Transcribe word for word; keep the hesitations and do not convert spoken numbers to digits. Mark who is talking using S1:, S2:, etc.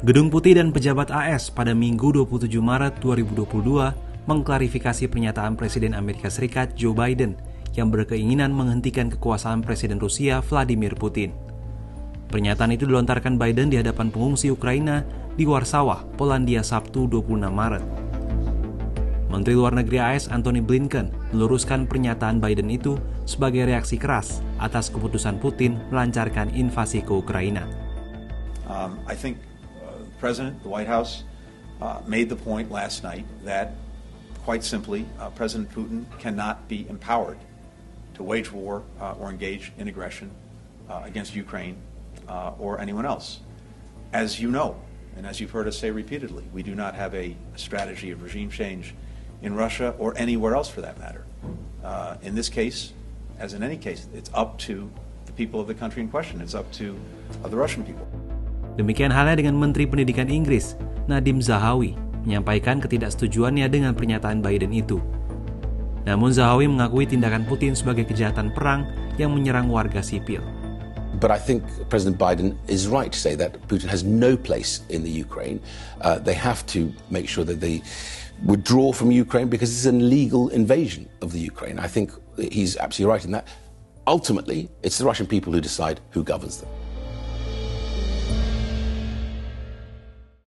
S1: Gedung Putih dan pejabat A S pada Minggu dua puluh tujuh Maret dua ribu dua puluh dua mengklarifikasi pernyataan Presiden Amerika Serikat Joe Biden yang berkeinginan menghentikan kekuasaan Presiden Rusia Vladimir Putin. Pernyataan itu dilontarkan Biden di hadapan pengungsi Ukraina di Warsawa, Polandia Sabtu dua puluh enam Maret. Menteri Luar Negeri A S Antony Blinken meluruskan pernyataan Biden itu sebagai reaksi keras atas keputusan Putin melancarkan invasi ke Ukraina.
S2: Um, I think uh, the President, the White House, uh, made the point last night that, quite simply, uh, President Putin cannot be empowered to wage war uh, or engage in aggression uh, against Ukraine uh, or anyone else. As you know, and as you've heard us say repeatedly, we do not have a strategy of regime change in Russia or anywhere else for that matter. Uh, in this case, as in any case, it's up to the people of the country in question. It's up to uh, the Russian people.
S1: Demikian halnya dengan Menteri Pendidikan Inggris, Nadhim Zahawi, menyampaikan ketidaksetujuannya dengan pernyataan Biden itu. Namun Zahawi mengakui tindakan Putin sebagai kejahatan perang yang menyerang warga sipil.
S3: But I think President Biden is right to say that Putin has no place in the Ukraine. Uh, they have to make sure that they withdraw from Ukraine because it's an illegal invasion of the Ukraine. I think he's absolutely right in that. Ultimately, it's the Russian people who decide who governs them.